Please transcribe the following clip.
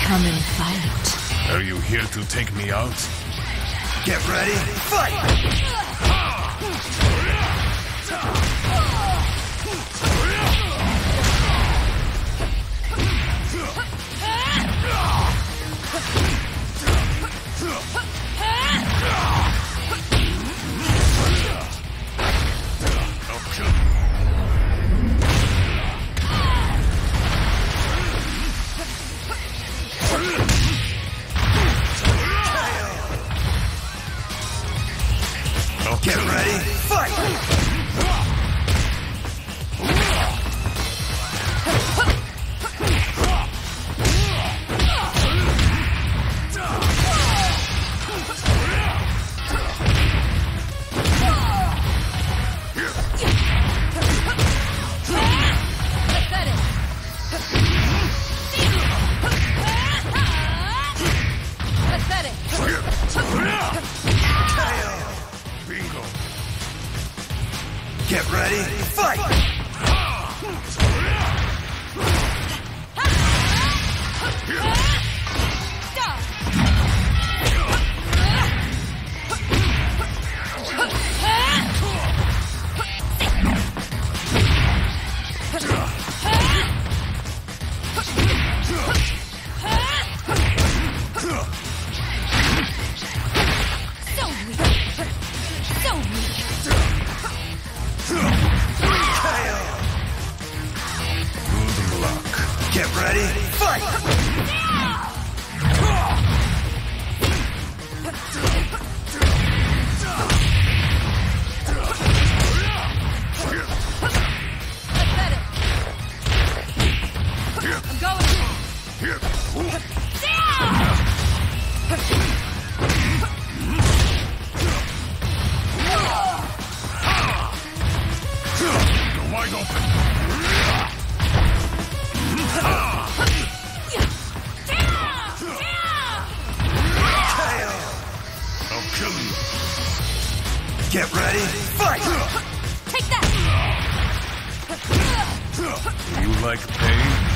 Come and fight. Are you here to take me out? Get ready, fight! Get ready, fight! Get ready, fight! Get ready, fight! I'm going. Wide open. I'll kill you. Get ready, fight! Take that! Do you like pain?